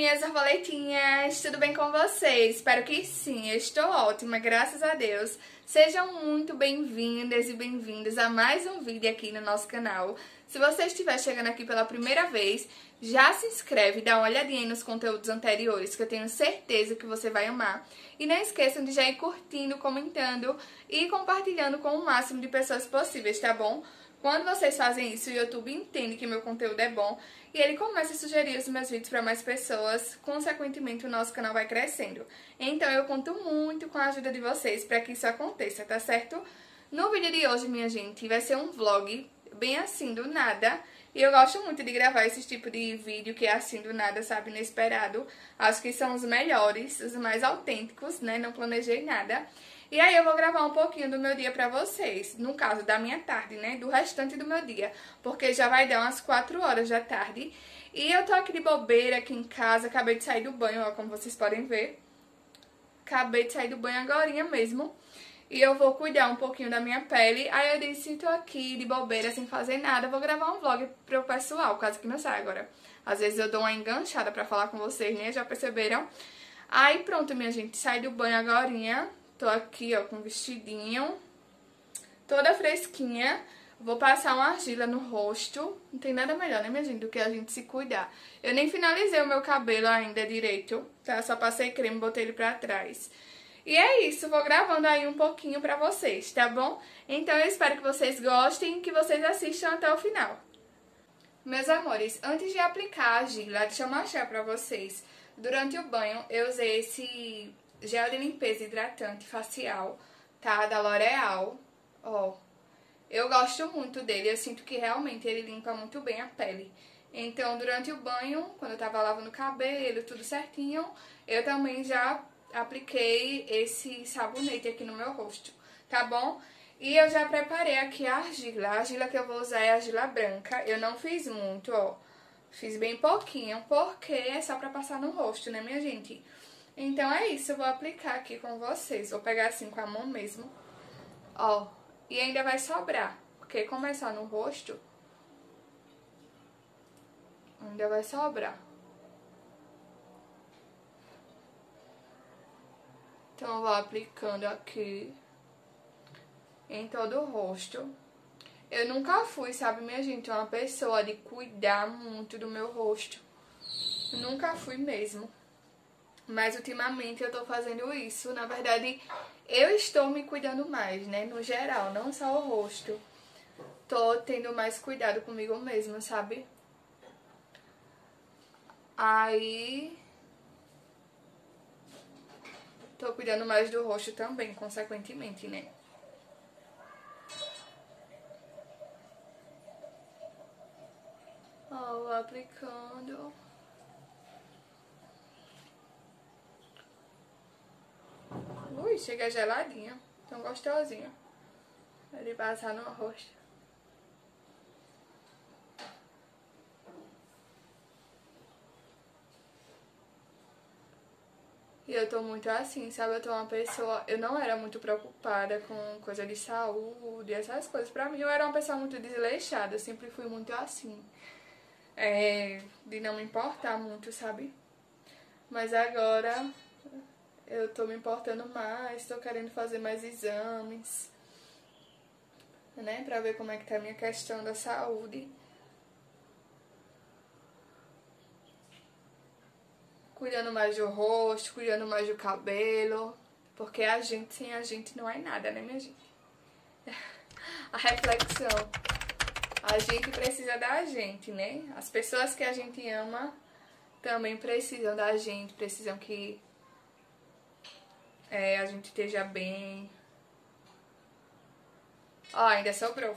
minhas borboletinhas, tudo bem com vocês? Espero que sim, eu estou ótima, graças a Deus. Sejam muito bem-vindas e bem-vindos a mais um vídeo aqui no nosso canal. Se você estiver chegando aqui pela primeira vez, já se inscreve, dá uma olhadinha aí nos conteúdos anteriores, que eu tenho certeza que você vai amar. E não esqueçam de já ir curtindo, comentando e compartilhando com o máximo de pessoas possíveis, tá bom? Quando vocês fazem isso, o YouTube entende que meu conteúdo é bom e ele começa a sugerir os meus vídeos para mais pessoas, consequentemente o nosso canal vai crescendo. Então eu conto muito com a ajuda de vocês para que isso aconteça, tá certo? No vídeo de hoje, minha gente, vai ser um vlog bem assim, do nada. E eu gosto muito de gravar esse tipo de vídeo que é assim, do nada, sabe, inesperado. Acho que são os melhores, os mais autênticos, né, não planejei nada. E aí eu vou gravar um pouquinho do meu dia pra vocês, no caso da minha tarde, né, do restante do meu dia, porque já vai dar umas 4 horas da tarde. E eu tô aqui de bobeira, aqui em casa, acabei de sair do banho, ó, como vocês podem ver. Acabei de sair do banho agorinha mesmo. E eu vou cuidar um pouquinho da minha pele. Aí eu disse, tô aqui de bobeira, sem fazer nada, vou gravar um vlog pro pessoal, caso que não saia agora. Às vezes eu dou uma enganchada pra falar com vocês, né, já perceberam? Aí pronto, minha gente, saí do banho agorinha. Tô aqui, ó, com um vestidinho, toda fresquinha. Vou passar uma argila no rosto. Não tem nada melhor, né, minha gente, do que a gente se cuidar. Eu nem finalizei o meu cabelo ainda direito, tá? Só passei creme, botei ele pra trás. E é isso, vou gravando aí um pouquinho pra vocês, tá bom? Então eu espero que vocês gostem e que vocês assistam até o final. Meus amores, antes de aplicar a argila, deixa eu mostrar pra vocês. Durante o banho, eu usei esse gel de limpeza hidratante facial, tá? Da L'Oréal, ó. Eu gosto muito dele, eu sinto que realmente ele limpa muito bem a pele. Então, durante o banho, quando eu tava lavando o cabelo, tudo certinho, eu também já apliquei esse sabonete aqui no meu rosto, tá bom? E eu já preparei aqui a argila que eu vou usar é a argila branca. Eu não fiz muito, ó. Fiz bem pouquinho, porque é só pra passar no rosto, né, minha gente? Então é isso, eu vou aplicar aqui com vocês. Vou pegar assim com a mão mesmo, ó. E ainda vai sobrar, porque como é só no rosto, ainda vai sobrar. Então eu vou aplicando aqui em todo o rosto. Eu nunca fui, sabe, minha gente, uma pessoa de cuidar muito do meu rosto. Nunca fui mesmo. Mas ultimamente eu tô fazendo isso. Na verdade, eu estou me cuidando mais, né? No geral, não só o rosto. Tô tendo mais cuidado comigo mesma, sabe? Aí tô cuidando mais do rosto também, consequentemente, né? Ó, vou aplicando. Ui, chega geladinha. Tão gostosinha. Ele passar no rosto. E eu tô muito assim, sabe? Eu tô uma pessoa... Eu não era muito preocupada com coisa de saúde, essas coisas. Pra mim, eu era uma pessoa muito desleixada. Eu sempre fui muito assim. De não me importar muito, sabe? Mas agora eu tô me importando mais, tô querendo fazer mais exames, né? Pra ver como é que tá a minha questão da saúde. Cuidando mais do rosto, cuidando mais do cabelo. Porque a gente, sem a gente, não é nada, né, minha gente? A reflexão. A gente precisa da gente, né? As pessoas que a gente ama também precisam da gente, precisam que a gente esteja bem. Ó, ainda sobrou.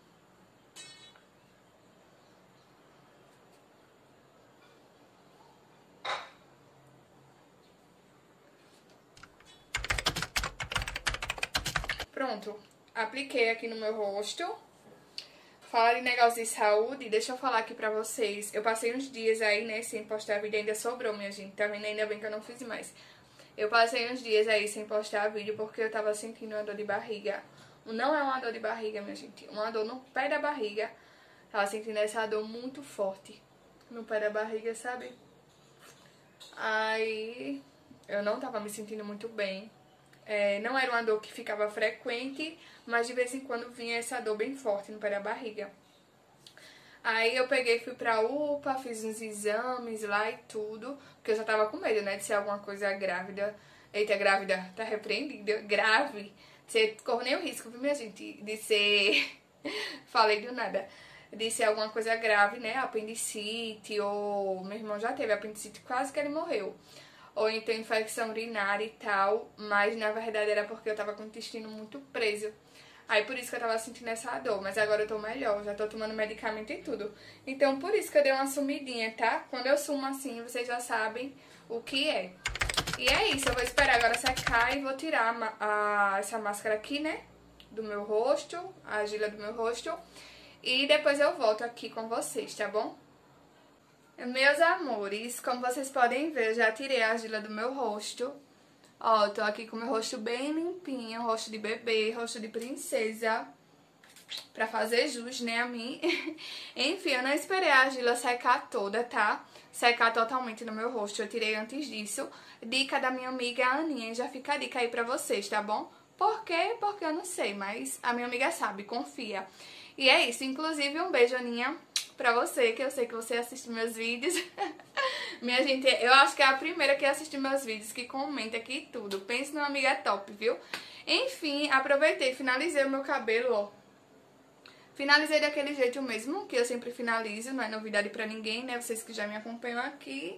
Pronto, apliquei aqui no meu rosto. Falar em negócio de saúde, deixa eu falar aqui pra vocês. Eu passei uns dias aí, né, sem postar vídeo, ainda sobrou, minha gente, tá vendo? Ainda bem que eu não fiz mais. Eu passei uns dias aí sem postar vídeo porque eu tava sentindo uma dor de barriga. Não é uma dor de barriga, minha gente, uma dor no pé da barriga. Tava sentindo essa dor muito forte no pé da barriga, sabe? Aí eu não tava me sentindo muito bem. Não era uma dor que ficava frequente, mas de vez em quando vinha essa dor bem forte no pé da barriga. Aí eu peguei, fui pra UPA, fiz uns exames lá e tudo, porque eu já tava com medo, né, de ser alguma coisa grávida. Eita, grávida, tá repreendida? Grave. De ser, corro nem o risco, viu, minha gente? De ser... Falei do nada. De ser alguma coisa grave, né, apendicite, ou... Meu irmão já teve apendicite, quase que ele morreu. Ou então infecção urinária e tal, mas na verdade era porque eu tava com o intestino muito preso. Aí por isso que eu tava sentindo essa dor, mas agora eu tô melhor, já tô tomando medicamento e tudo. Então por isso que eu dei uma sumidinha, tá? Quando eu sumo assim, vocês já sabem o que é. E é isso, eu vou esperar agora secar e vou tirar essa máscara aqui, né? Do meu rosto, a argila do meu rosto. E depois eu volto aqui com vocês, tá bom? Meus amores, como vocês podem ver, eu já tirei a argila do meu rosto. Ó, tô aqui com o meu rosto bem limpinho, rosto de bebê, rosto de princesa, pra fazer jus, né, a mim. Enfim, eu não esperei a argila secar toda, tá? Secar totalmente no meu rosto, eu tirei antes disso. Dica da minha amiga Aninha, já fica a dica aí pra vocês, tá bom? Por quê? Porque eu não sei, mas a minha amiga sabe, confia. E é isso, inclusive um beijo, Aninha, pra você, que eu sei que você assiste meus vídeos. Minha gente, eu acho que é a primeira que assiste meus vídeos, que comenta aqui tudo. Pense numa amiga top, viu? Enfim, aproveitei, finalizei o meu cabelo, ó. Finalizei daquele jeito mesmo, que eu sempre finalizo, não é novidade pra ninguém, né? Vocês que já me acompanham aqui.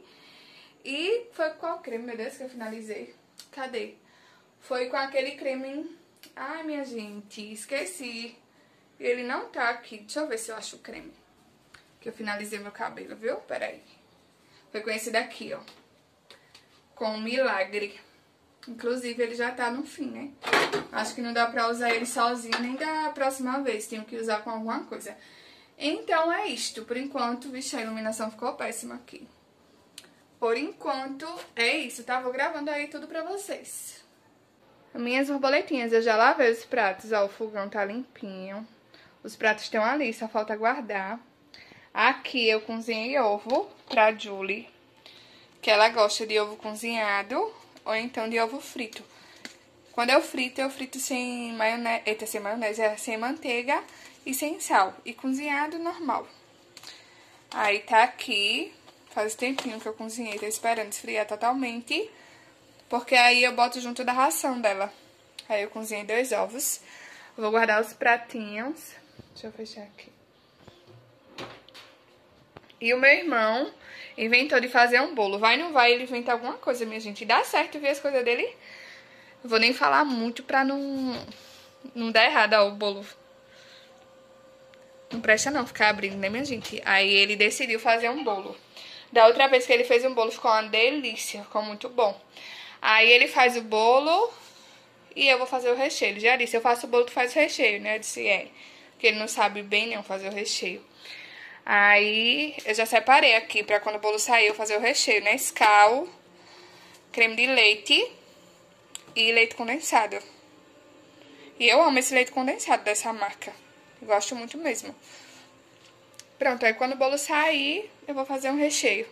E foi com qual creme, meu Deus, que eu finalizei? Cadê? Foi com aquele creme... Ai, minha gente, esqueci. Ele não tá aqui. Deixa eu ver se eu acho o creme. Que eu finalizei meu cabelo, viu? Peraí. Foi com esse daqui, ó. Com Milagre. Inclusive, ele já tá no fim, né? Acho que não dá pra usar ele sozinho nem da próxima vez. Tenho que usar com alguma coisa. Então, é isto. Por enquanto, vixe, a iluminação ficou péssima aqui. Por enquanto, é isso, tá? Vou gravando aí tudo pra vocês. Minhas borboletinhas, eu já lavei os pratos, ó. O fogão tá limpinho. Os pratos estão ali, só falta guardar. Aqui eu cozinhei ovo pra Julie, que ela gosta de ovo cozinhado ou então de ovo frito. Quando eu frito sem maionese, sem manteiga e sem sal. E cozinhado normal. Aí tá aqui, faz tempinho que eu cozinhei, tô esperando esfriar totalmente, porque aí eu boto junto da ração dela. Aí eu cozinhei 2 ovos, vou guardar os pratinhos, deixa eu fechar aqui. E o meu irmão inventou de fazer um bolo. Vai, não vai, ele inventa alguma coisa, minha gente. Dá certo ver as coisas dele. Não vou nem falar muito pra não dar errado, ó, o bolo. Não presta não ficar abrindo, né, minha gente? Aí ele decidiu fazer um bolo. Da outra vez que ele fez um bolo, ficou uma delícia. Ficou muito bom. Aí ele faz o bolo e eu vou fazer o recheio. Ele já disse, eu faço o bolo, tu faz o recheio, né? Eu disse, é. Porque ele não sabe bem não fazer o recheio. Aí, eu já separei aqui pra quando o bolo sair eu fazer o recheio. Nescau, creme de leite e leite condensado. E eu amo esse leite condensado dessa marca. Gosto muito mesmo. Pronto, aí quando o bolo sair, eu vou fazer um recheio.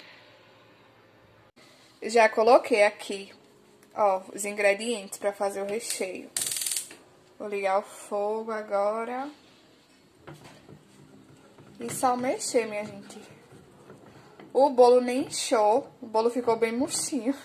Já coloquei aqui, ó, os ingredientes pra fazer o recheio. Vou ligar o fogo agora. E só mexer, minha gente. O bolo nem inchou. O bolo ficou bem murchinho.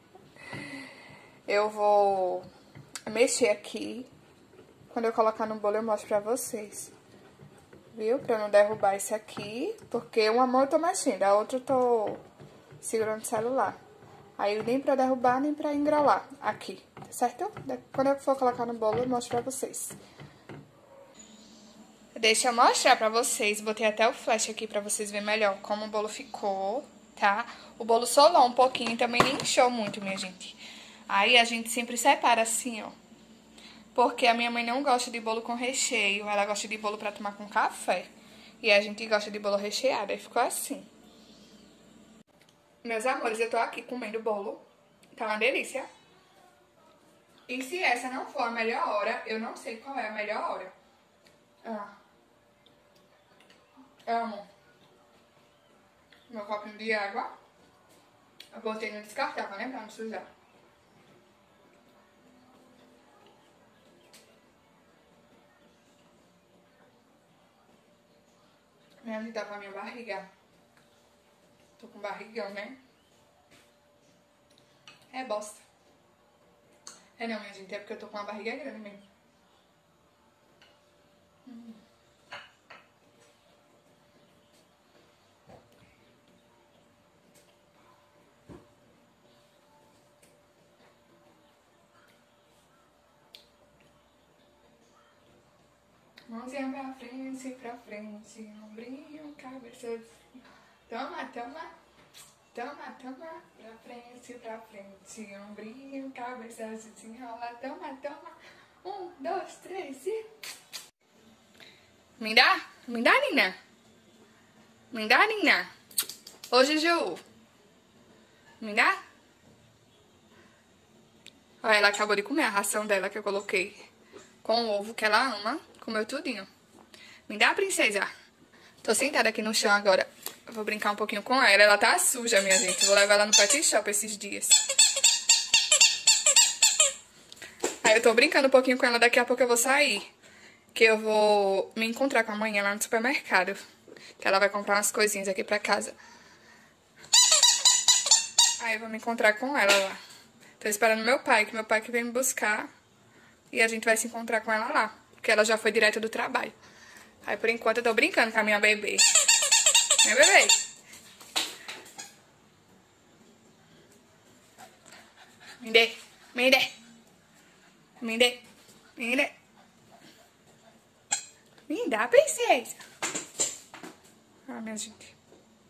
Eu vou mexer aqui. Quando eu colocar no bolo, eu mostro pra vocês. Viu? Pra eu não derrubar esse aqui. Porque uma mão eu tô mexendo, a outra eu tô segurando o celular. Aí nem pra derrubar, nem pra engrolar. Aqui, tá certo? Quando eu for colocar no bolo, eu mostro pra vocês. Deixa eu mostrar pra vocês, botei até o flash aqui pra vocês verem melhor como o bolo ficou, tá? O bolo solou um pouquinho e também nem inchou muito, minha gente. Aí a gente sempre separa assim, ó. Porque a minha mãe não gosta de bolo com recheio, ela gosta de bolo pra tomar com café. E a gente gosta de bolo recheado, aí ficou assim. Meus amores, eu tô aqui comendo bolo, tá uma delícia. E se essa não for a melhor hora, eu não sei qual é a melhor hora. Amo meu copinho de água. Eu botei no descartável, né? Pra não sujar. Minha vida pra minha barriga. Tô com barrigão, né? É bosta. É não, minha gente, é porque eu tô com uma barriga grande mesmo. Mãozinha pra frente, ombrinho, cabeça. Toma, toma, toma, toma. Pra frente, ombrinho, cabeça, desenrola. Toma, toma. 1, 2, 3 e... Me dá, Nina. Me dá, Nina. Ô, Juju. Me dá? Olha, ela acabou de comer a ração dela que eu coloquei com o ovo que ela ama. Comeu tudinho. Me dá, princesa. Tô sentada aqui no chão agora. Eu vou brincar um pouquinho com ela. Ela tá suja, minha gente. Vou levar ela no pet shop esses dias. Aí eu tô brincando um pouquinho com ela. Daqui a pouco eu vou sair. Que eu vou me encontrar com a mãe lá no supermercado. Que ela vai comprar umas coisinhas aqui pra casa. Aí eu vou me encontrar com ela lá. Tô esperando meu pai, que meu pai que vem me buscar. E a gente vai se encontrar com ela lá. Porque ela já foi direto do trabalho. Aí por enquanto eu tô brincando com a minha bebê. Minha bebê. Me dê. Me dê. Me dê. Me dê. Me dá, princesa. Ah, minha gente.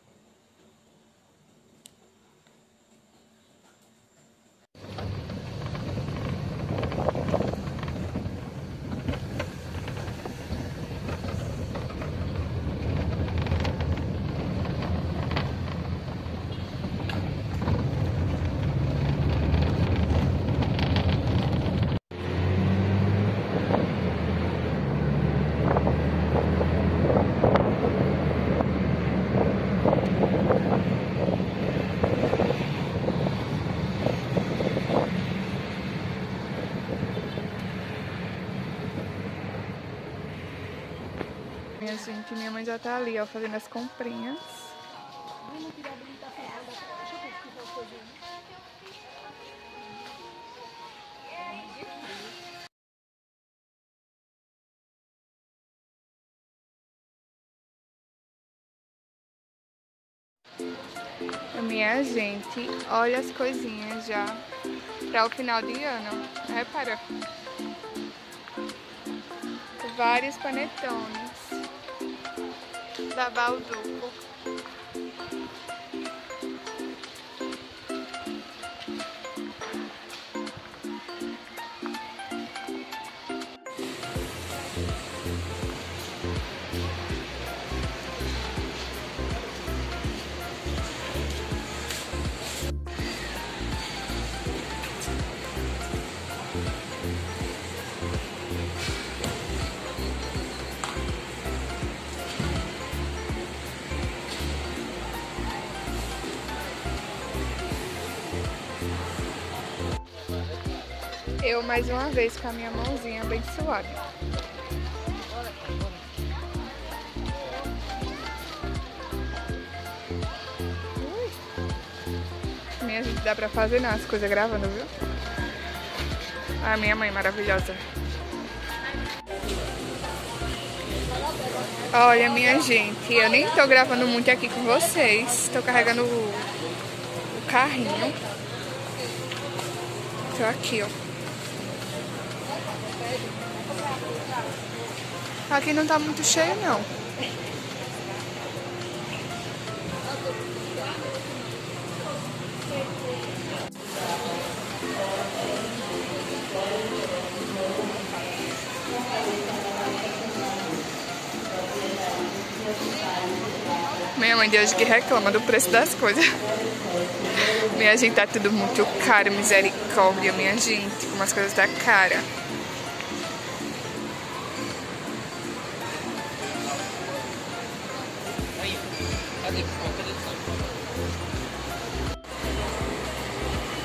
Minha gente, minha mãe já tá ali, ó, fazendo as comprinhas. Minha gente, olha as coisinhas já para o final de ano. Repara. Vários panetones da Balduco. Eu mais uma vez com a minha mãozinha abençoada. Minha gente, dá pra fazer não, as coisas gravando, viu? A minha mãe maravilhosa. Olha, minha gente, eu nem tô gravando muito aqui com vocês. Tô carregando o carrinho. Tô aqui, ó. Aqui não tá muito cheio, não. Minha mãe de hoje que reclama do preço das coisas. Minha gente, tá tudo muito caro, misericórdia, minha gente, como as coisas tá cara.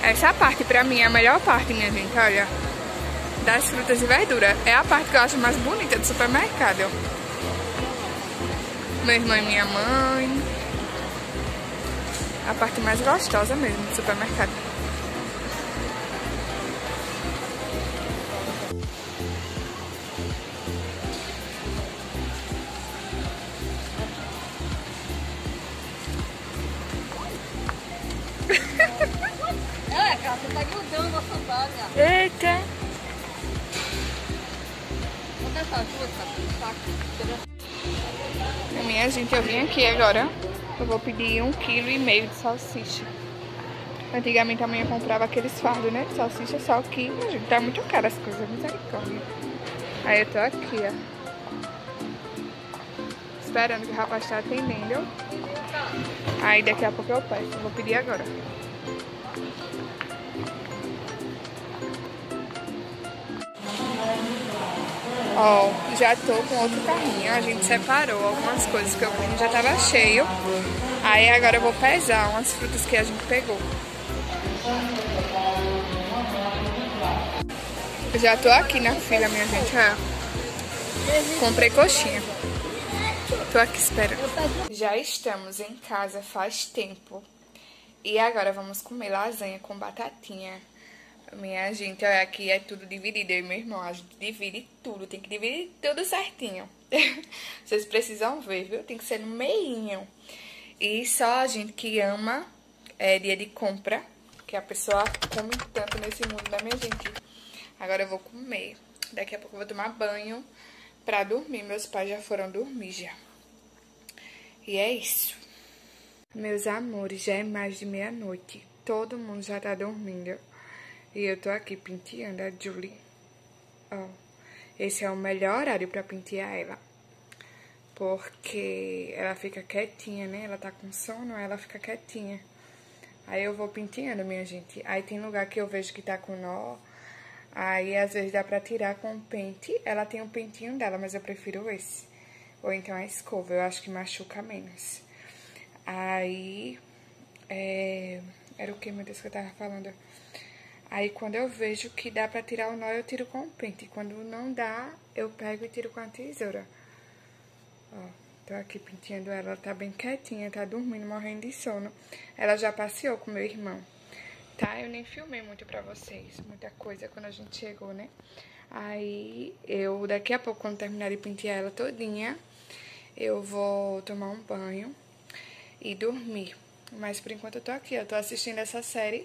Essa parte pra mim é a melhor parte, minha gente, olha. Das frutas e verduras. É a parte que eu acho mais bonita do supermercado. Meu irmão e minha mãe. A parte mais gostosa mesmo do supermercado. É, cara, você tá grudando a sandália. Eita! Bota essa fruta, saco. Minha gente, eu vim aqui agora. Eu vou pedir 1,5 kg de salsicha. Antigamente a mãe comprava aqueles fardos, né? De salsicha, só que, gente, tá muito caro as coisas, misericórdia. Aí eu tô aqui, ó. Esperando que o rapaz tá atendendo. Aí daqui a pouco eu peço. Eu vou pedir agora. Ó, já tô com outro carrinho. A gente separou algumas coisas que eu vi, já tava cheio. Aí agora eu vou pesar umas frutas que a gente pegou. Eu já tô aqui na fila, minha gente. Comprei coxinha. Tô aqui esperando. Já estamos em casa faz tempo. E agora vamos comer lasanha com batatinha. Minha gente, olha, aqui é tudo dividido. Eu e meu irmão, a gente divide tudo. Tem que dividir tudo certinho. Vocês precisam ver, viu? Tem que ser no meinho. E só a gente que ama dia de compra. Que a pessoa come tanto nesse mundo, né, minha gente? Agora eu vou comer. Daqui a pouco eu vou tomar banho pra dormir. Meus pais já foram dormir já. E é isso. Meus amores, já é mais de meia-noite. Todo mundo já tá dormindo. E eu tô aqui penteando a Julie. Ó, esse é o melhor horário pra pentear ela. Porque ela fica quietinha, né? Ela tá com sono, ela fica quietinha. Aí eu vou penteando, minha gente. Aí tem lugar que eu vejo que tá com nó. Aí às vezes dá pra tirar com o pente. Ela tem um pentinho dela, mas eu prefiro esse. Ou então a escova, eu acho que machuca menos. Aí, era o que, meu Deus, que eu tava falando? Aí quando eu vejo que dá pra tirar o nó, eu tiro com o pente. Quando não dá, eu pego e tiro com a tesoura. Ó, tô aqui penteando ela, ela tá bem quietinha, tá dormindo, morrendo de sono. Ela já passeou com meu irmão, tá? Eu nem filmei muito pra vocês, muita coisa quando a gente chegou, né? Aí, daqui a pouco, quando terminar de pentear ela todinha, eu vou tomar um banho e dormir. Mas por enquanto eu tô aqui, eu tô assistindo essa série.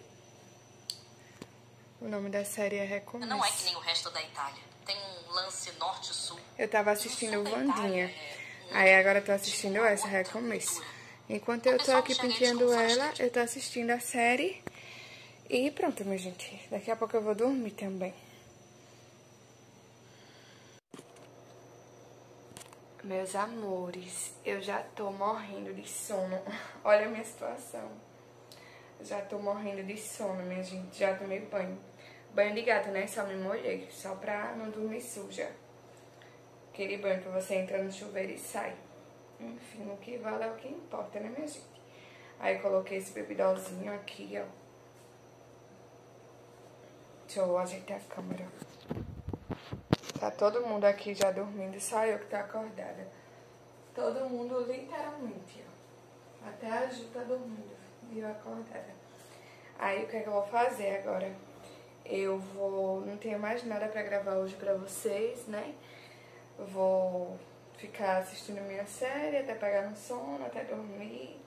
O nome da série é Recomeço. Não é que nem o resto da Itália. Tem um lance norte-sul. Eu tava assistindo Wandinha. Aí agora eu tô assistindo essa, Recomeço. Enquanto eu tô aqui penteando ela, eu tô assistindo a série. E pronto, minha gente. Daqui a pouco eu vou dormir também. Meus amores, eu já tô morrendo de sono. Olha a minha situação. Já tô morrendo de sono, minha gente. Já tomei banho. Banho de gato, né? Só me molhei. Só pra não dormir suja. Aquele banho que você entra no chuveiro e sai. Enfim, o que vale é o que importa, né, minha gente? Aí coloquei esse bebidolzinho aqui, ó. Deixa eu ajeitar a câmera. Tá todo mundo aqui já dormindo, só eu que tô acordada. Todo mundo literalmente, ó. Até a Ju tá dormindo e eu acordada. Aí o que é que eu vou fazer agora? Eu vou... Não tenho mais nada pra gravar hoje pra vocês, né? Eu vou ficar assistindo minha série até pegar no sono, até dormir.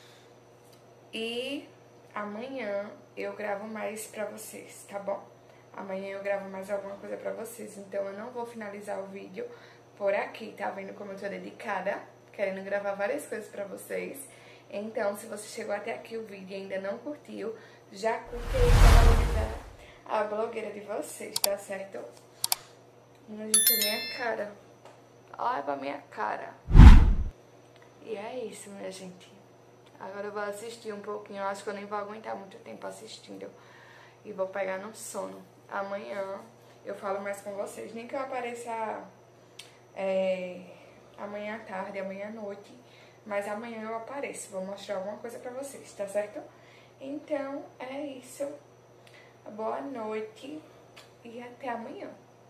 E amanhã eu gravo mais pra vocês, tá bom? Amanhã eu gravo mais alguma coisa pra vocês. Então eu não vou finalizar o vídeo por aqui, tá vendo como eu tô dedicada? Querendo gravar várias coisas pra vocês. Então, se você chegou até aqui o vídeo e ainda não curtiu, já curte aí pra valorizar a blogueira de vocês, tá certo? Gente, a minha cara. Olha pra minha cara. E é isso, minha gente. Agora eu vou assistir um pouquinho. Eu acho que eu nem vou aguentar muito tempo assistindo. E vou pegar no sono. Amanhã eu falo mais com vocês. Nem que eu apareça amanhã à tarde, amanhã à noite. Mas amanhã eu apareço. Vou mostrar alguma coisa pra vocês, tá certo? Então, é isso. Boa noite e até amanhã.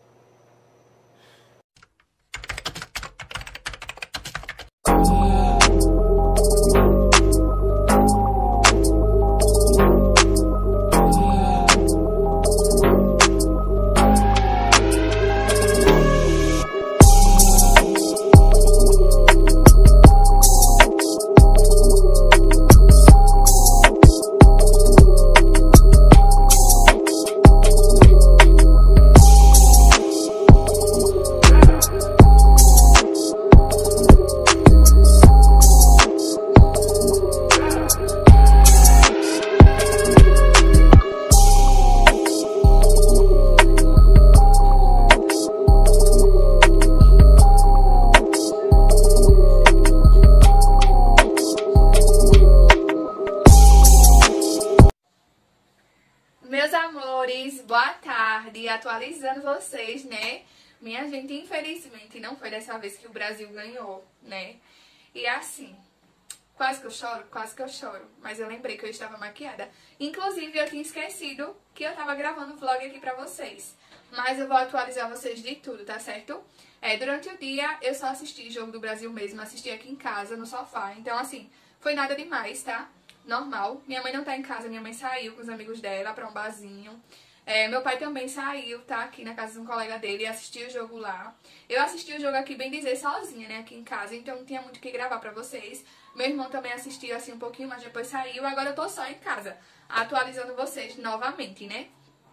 Meus amores, boa tarde, atualizando vocês, né? Minha gente, infelizmente, não foi dessa vez que o Brasil ganhou, né? E assim, quase que eu choro, mas eu lembrei que eu estava maquiada. Inclusive, eu tinha esquecido que eu tava gravando o vlog aqui pra vocês. Mas eu vou atualizar vocês de tudo, tá certo? Durante o dia, eu só assisti Jogo do Brasil mesmo, assisti aqui em casa, no sofá. Então, assim, foi nada demais, tá? Normal. Minha mãe não tá em casa, minha mãe saiu com os amigos dela pra um barzinho. Meu pai também saiu, tá? Aqui na casa de um colega dele e assistiu o jogo lá. Eu assisti o jogo aqui, bem dizer, sozinha, né? Aqui em casa, então não tinha muito o que gravar pra vocês. Meu irmão também assistiu assim um pouquinho, mas depois saiu. Agora eu tô só em casa, atualizando vocês novamente, né?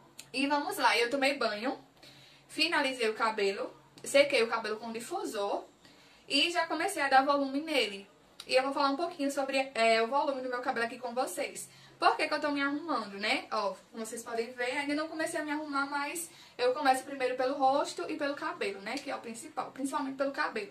E vamos lá, eu tomei banho, finalizei o cabelo, sequei o cabelo com difusor e já comecei a dar volume nele. E eu vou falar um pouquinho sobre o volume do meu cabelo aqui com vocês. Por que que eu tô me arrumando, né? Ó, como vocês podem ver, ainda não comecei a me arrumar, mas eu começo primeiro pelo rosto e pelo cabelo, né? Que é o principal, principalmente pelo cabelo.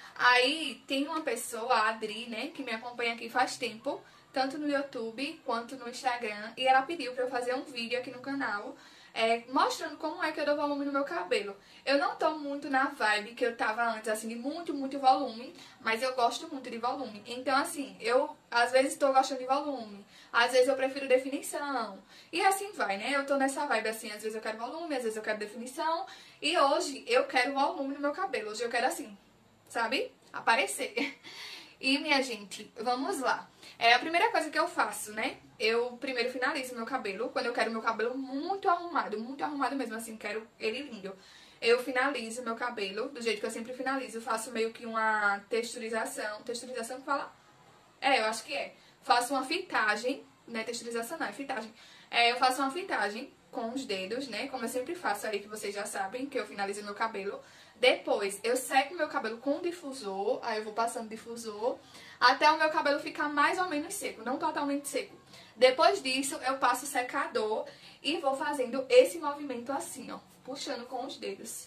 Aí tem uma pessoa, a Adri, né? Que me acompanha aqui faz tempo, tanto no YouTube quanto no Instagram. E ela pediu pra eu fazer um vídeo aqui no canal, mostrando como é que eu dou volume no meu cabelo. Eu não tô muito na vibe que eu tava antes, assim, de muito volume, mas eu gosto muito de volume. Então, assim, eu às vezes tô gostando de volume, às vezes eu prefiro definição, e assim vai, né? Eu tô nessa vibe, assim, às vezes eu quero volume, às vezes eu quero definição, e hoje eu quero volume no meu cabelo, hoje eu quero assim, sabe? Aparecer. E, minha gente, vamos lá. A primeira coisa que eu faço, né? Eu primeiro finalizo meu cabelo. Quando eu quero meu cabelo muito arrumado mesmo, assim, quero ele lindo. Eu finalizo meu cabelo do jeito que eu sempre finalizo. Eu faço meio que uma texturização. Texturização que fala? Eu acho que é. Faço uma fitagem, né? Texturização não, é fitagem. Eu faço uma fitagem com os dedos, né? Como eu sempre faço aí, que vocês já sabem, que eu finalizo meu cabelo. Depois, eu seco meu cabelo com difusor, aí eu vou passando difusor, até o meu cabelo ficar mais ou menos seco, não totalmente seco. Depois disso, eu passo o secador e vou fazendo esse movimento assim, ó, puxando com os dedos.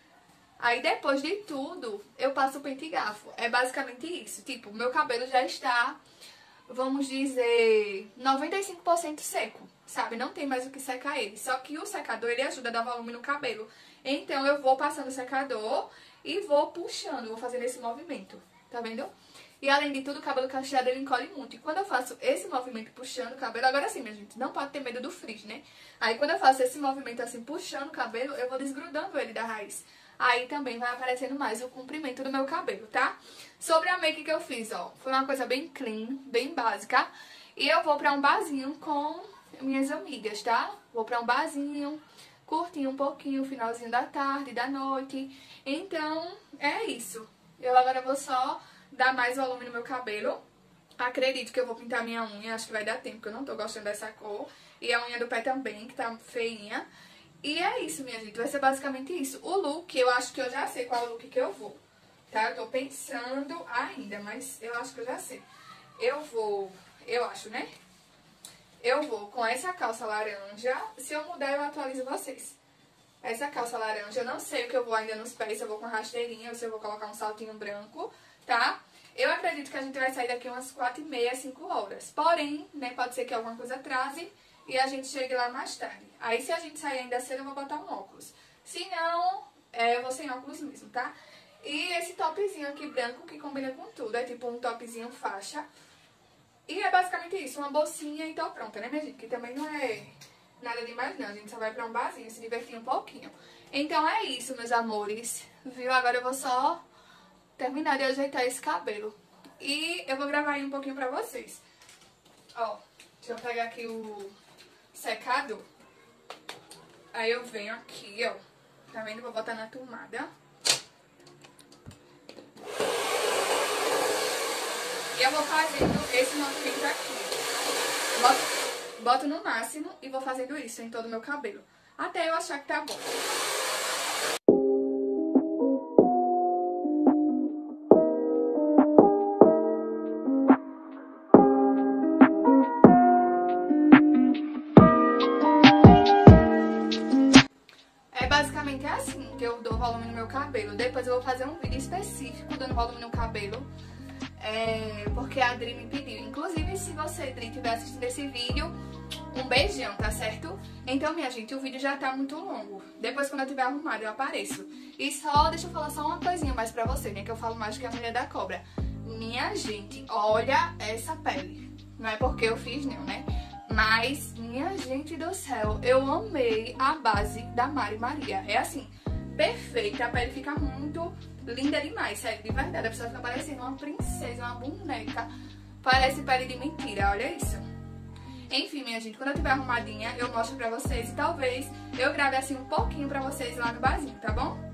Aí, depois de tudo, eu passo o pente e garfo. É basicamente isso. Tipo, meu cabelo já está, vamos dizer, 95% seco, sabe? Não tem mais o que secar ele. Só que o secador, ele ajuda a dar volume no cabelo. Então, eu vou passando o secador e vou puxando, vou fazendo esse movimento, tá vendo? E, além de tudo, o cabelo cacheado, ele encolhe muito. E quando eu faço esse movimento puxando o cabelo, agora sim, minha gente, não pode ter medo do frizz, né? Aí, quando eu faço esse movimento assim, puxando o cabelo, eu vou desgrudando ele da raiz. Aí, também vai aparecendo mais o comprimento do meu cabelo, tá? Sobre a make que eu fiz, ó, foi uma coisa bem clean, bem básica. E eu vou pra um barzinho com minhas amigas, tá? Vou pra um barzinho, curtir um pouquinho o finalzinho da tarde, da noite. Então, é isso. Eu agora vou só dar mais volume no meu cabelo. Acredito que eu vou pintar minha unha, acho que vai dar tempo, porque eu não tô gostando dessa cor. E a unha do pé também, que tá feinha. E é isso, minha gente, vai ser basicamente isso. O look, eu acho que eu já sei qual look que eu vou, tá? Eu tô pensando ainda, mas eu acho que eu já sei. Eu acho, né? Eu vou com essa calça laranja. Se eu mudar, eu atualizo vocês. Essa calça laranja, eu não sei o que eu vou ainda nos pés, se eu vou com rasteirinha ou se eu vou colocar um saltinho branco, tá? Eu acredito que a gente vai sair daqui umas 4h30, 5 horas. Porém, né, pode ser que alguma coisa atrase e a gente chegue lá mais tarde. Aí, se a gente sair ainda cedo, eu vou botar um óculos. Se não, eu vou sem óculos mesmo, tá? E esse topzinho aqui branco que combina com tudo. É tipo um topzinho faixa. E é basicamente isso, uma bolsinha e tô pronta, né, minha gente? Que também não é Nada demais não, a gente só vai pra um barzinho se divertir um pouquinho. Então é isso, meus amores, viu? Agora eu vou só terminar de ajeitar esse cabelo. E eu vou gravar aí um pouquinho pra vocês. Ó, deixa eu pegar aqui o secador. Aí eu venho aqui, ó. Tá vendo? Vou botar na tomada. E eu vou fazendo esse movimento aqui. Boto no máximo e vou fazendo isso em todo o meu cabelo. Até eu achar que tá bom. Basicamente é assim que eu dou volume no meu cabelo. Depois eu vou fazer um vídeo específico dando volume no cabelo, porque a Adri me pediu. Inclusive, se você, Adri, estiver assistindo esse vídeo, um beijão, tá certo? Então, minha gente, o vídeo já tá muito longo. Depois, quando eu tiver arrumado, eu apareço. E só, deixa eu falar só uma coisinha mais pra você, né? Que eu falo mais que a mulher da cobra. Minha gente, olha essa pele. Não é porque eu fiz, não, né? Mas, minha gente do céu, eu amei a base da Mari Maria. É assim, perfeita, a pele fica muito linda demais, sério, de verdade. A pessoa fica parecendo uma princesa, uma boneca. Parece pele de mentira, olha isso. Enfim, minha gente, quando eu tiver arrumadinha, eu mostro pra vocês. E talvez eu grave assim um pouquinho pra vocês lá no barzinho, tá bom?